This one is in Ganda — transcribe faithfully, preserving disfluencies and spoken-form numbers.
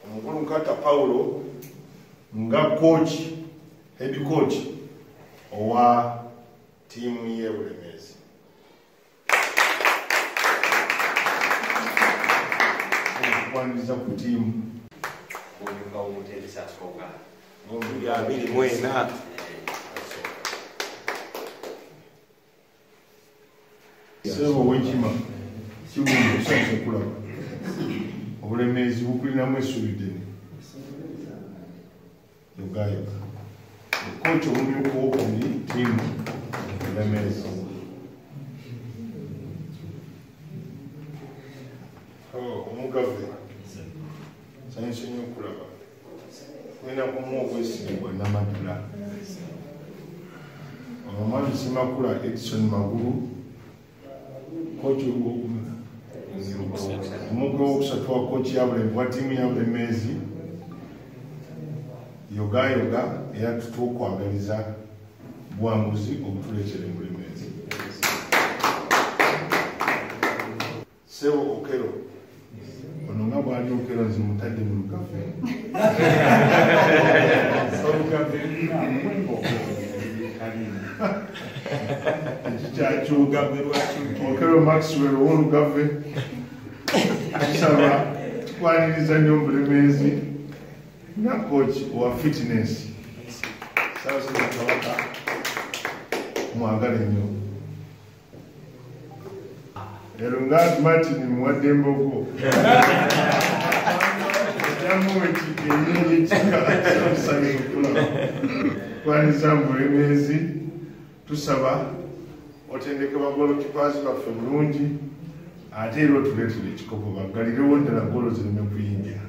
omukulu Nkata Paulo nga coach head coach owa tiimu ye Bulemeezi. Okwaniriza ku tiimu abiri mu ena Sebo wekima kigumba okusanyusa okulaba Obulemeezi bukulinamu essuubi ddene yogayoga kooti omumyuka wokubiri tiimu Bulemeezi. Omugave sanyusa nnyo okulaba kulina kumuwa obwesigibwa Namadula. Omwami Simakula Edison Magulu kooti ogwokuna omugwe wokusatu wa kooti wa tiimu ya Bulemeezi yogayoga era tutukwagaliza bwanguzi obutuleekera Bulemeezi. Sebo Okero ono nga bwali Okero nzi mutadde mu lukafe Okero Maxwell ow'olugave tusaba tukwaniriza nnyo Bulemeezi na coach owa fitness Ssaabasajja Kabaka mwagale nnyo. Leero nga Martin muwadde embogo jamuwe enyonyi ekika samusanyusa okulaba tukwaniriza Bulemeezi. Tusaba otendeke bagolokipazi baffe bulungi ate era otuleetere ekikopo baggalirewo ddala golo zireme kuyingira.